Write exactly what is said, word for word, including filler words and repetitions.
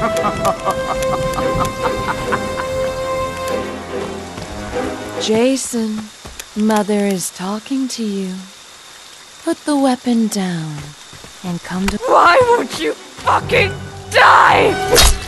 Jason, Mother is talking to you. Put the weapon down and come to— Why won't you fucking die?